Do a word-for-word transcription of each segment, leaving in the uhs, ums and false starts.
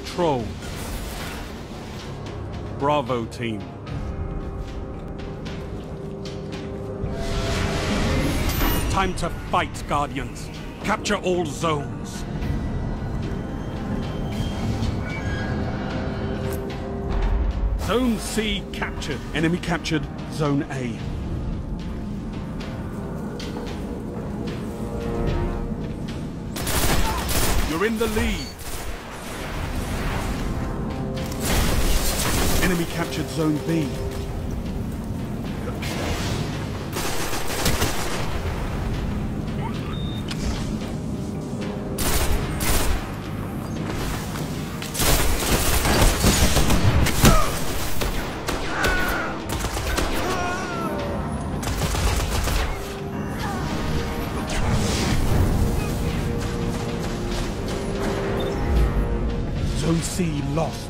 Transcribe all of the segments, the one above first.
control. Bravo, team. Time to fight, Guardians. Capture all zones. Zone C captured. Enemy captured Zone A. You're in the lead. Enemy captured Zone B. Zone C lost.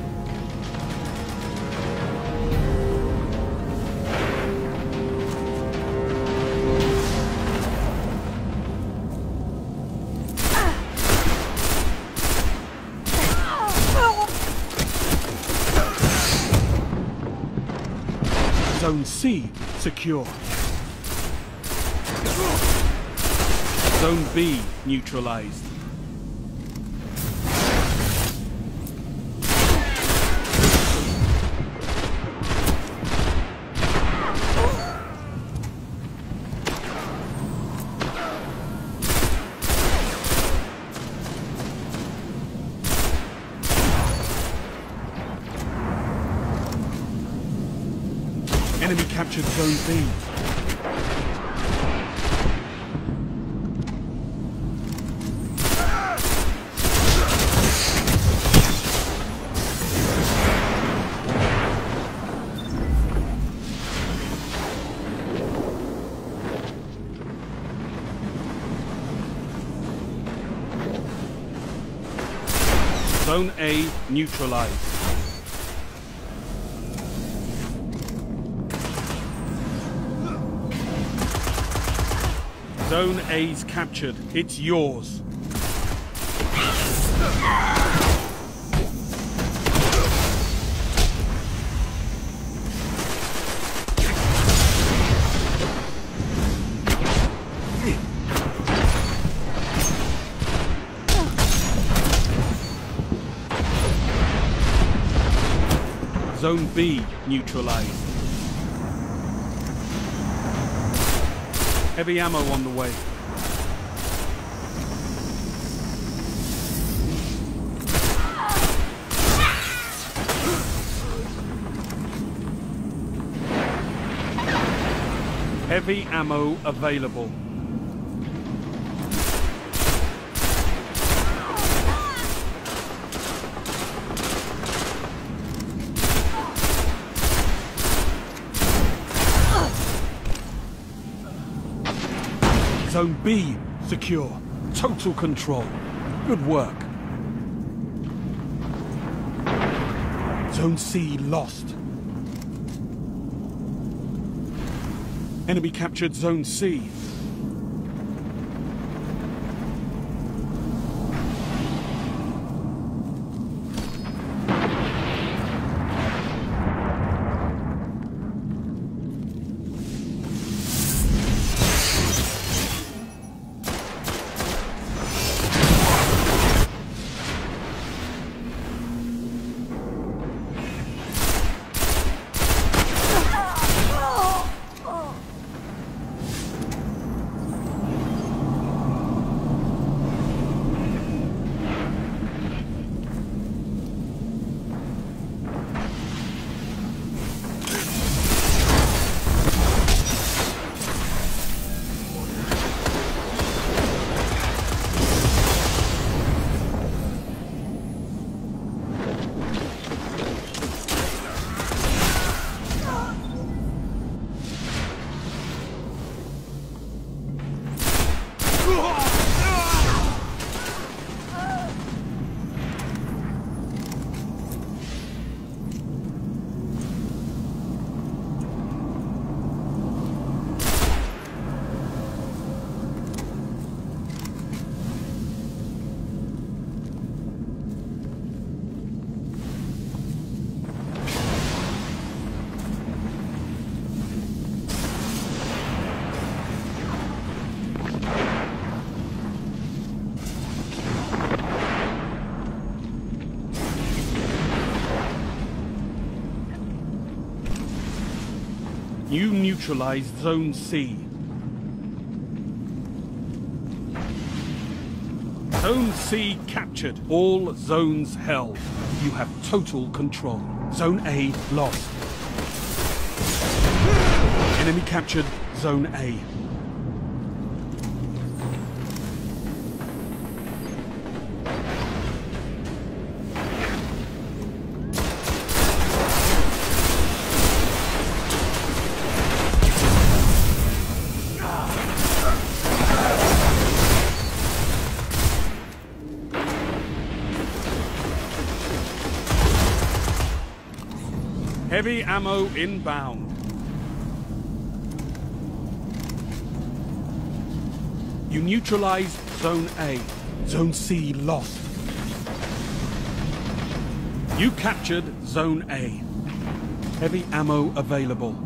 Zone C secure. Zone B neutralized. Enemy captured Zone B. Zone A neutralized. Zone A's captured. It's yours. Zone B neutralized. Heavy ammo on the way. Heavy ammo available. Zone B secure. Total control. Good work. Zone C lost. Enemy captured Zone C. You neutralized Zone C. Zone C captured. All zones held. You have total control. Zone A lost. Enemy captured Zone A. Heavy ammo inbound. You neutralized Zone A. Zone C lost. You captured Zone A. Heavy ammo available.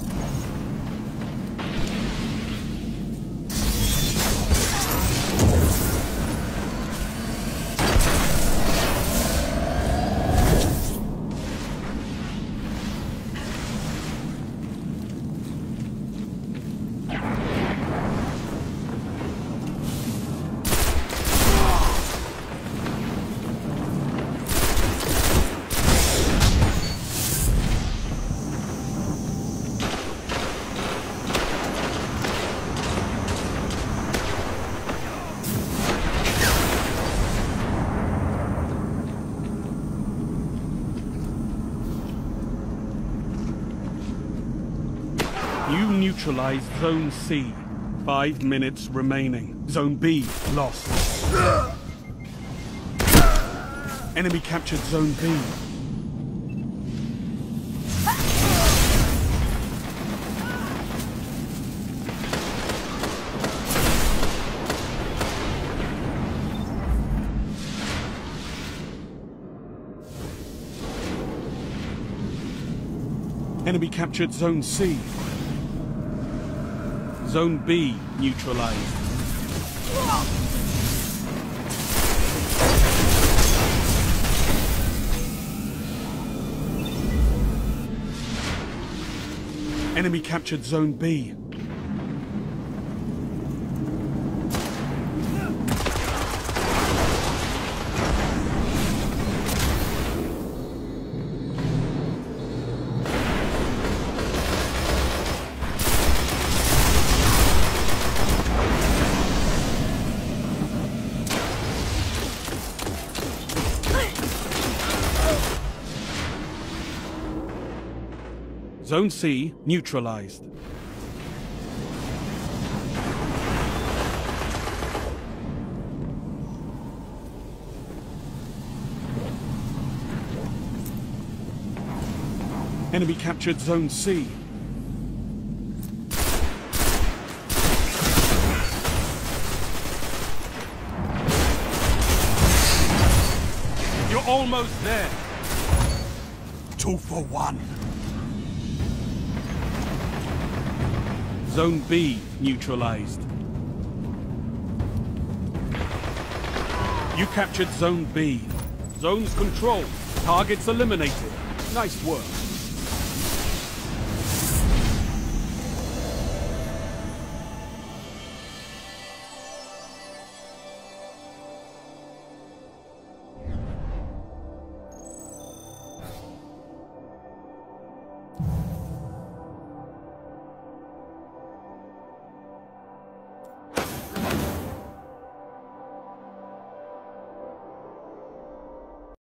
You neutralized Zone C. Five minutes remaining. Zone B lost. Enemy captured Zone B. Enemy captured Zone C. Zone B neutralized. Enemy captured Zone B. Zone C neutralized. Enemy captured Zone C. You're almost there. Two for one. Zone B neutralized. You captured Zone B. Zones controlled. Targets eliminated. Nice work.